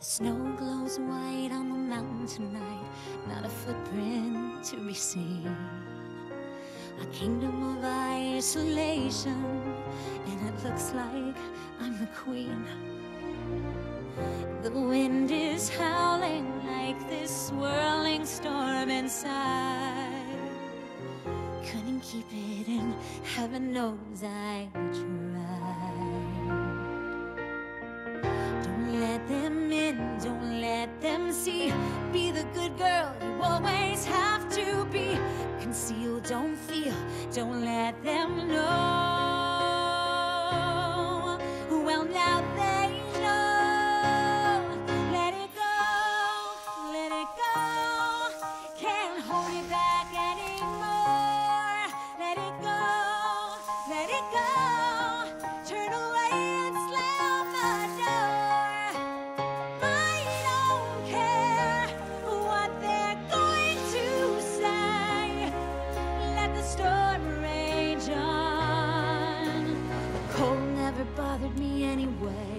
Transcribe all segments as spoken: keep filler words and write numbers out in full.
The snow glows white on the mountain tonight, not a footprint to be seen. A kingdom of isolation, and it looks like I'm the queen. The wind is howling like this swirling storm inside. Couldn't keep it in, heaven knows I tried. Don't let them in, don't let them see. Be the good girl you always have to be. Conceal, don't feel, don't let them know. Well, now they know. Let it go, let it go. Can't hold it back anymore. Let it go, let it go. Turn away and slam the door. I don't care what they're going to say. Let the storm rage on. The cold never bothered me anyway.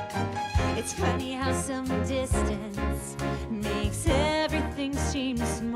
It's funny how some distance makes everything seem small.